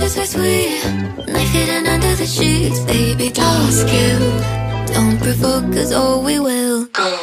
is so sweet. Knife hidden under the sheets. Baby, don't skill. Don't provoke, cause oh we will go.